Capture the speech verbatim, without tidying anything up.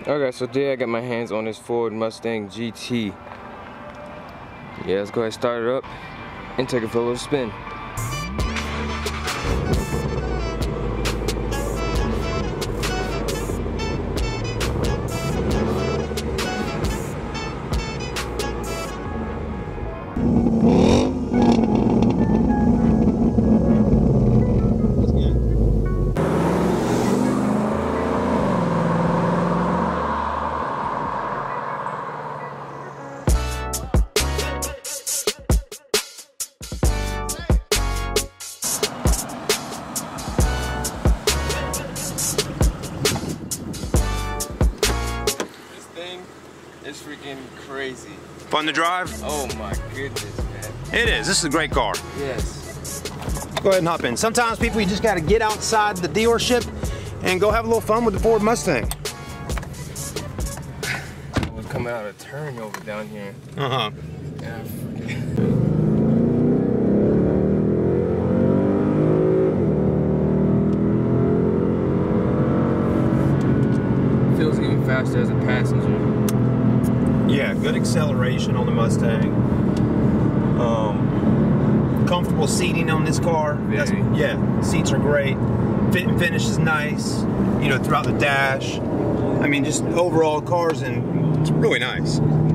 Okay, so today I got my hands on this Ford Mustang G T. Yeah, let's go ahead and start it up and take it for a little spin. It's freaking crazy. Fun to drive? Oh my goodness, man. It is. This is a great car. Yes. Go ahead and hop in. Sometimes people, you just got to get outside the dealership and go have a little fun with the Ford Mustang. I was coming out of a turn over down here. Uh-huh. Yeah, feels even faster as a passenger. Yeah, good acceleration on the Mustang. Um, comfortable seating on this car. That's, yeah, seats are great. Fit and finish is nice. You know, throughout the dash. I mean, just overall cars, and it's really nice.